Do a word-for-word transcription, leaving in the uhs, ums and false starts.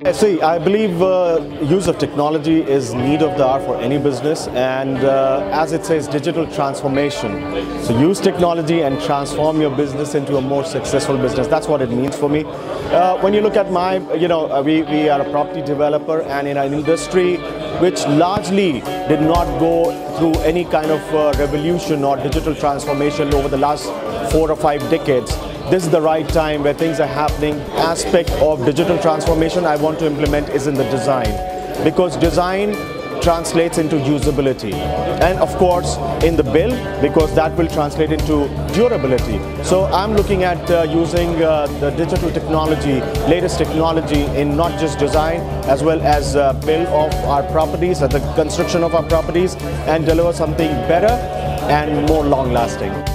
See, I believe uh, use of technology is need of the hour for any business, and uh, as it says, digital transformation. So use technology and transform your business into a more successful business. That's what it means for me. Uh, when you look at my, you know, uh, we, we are a property developer and in an industry which largely did not go through any kind of uh, revolution or digital transformation over the last four or five decades. This is the right time where things are happening. Aspect of digital transformation I want to implement is in the design, because design translates into usability, and of course in the build, because that will translate into durability. So I'm looking at uh, using uh, the digital technology, latest technology in not just design as well as uh, build of our properties, uh, the construction of our properties, and deliver something better and more long lasting.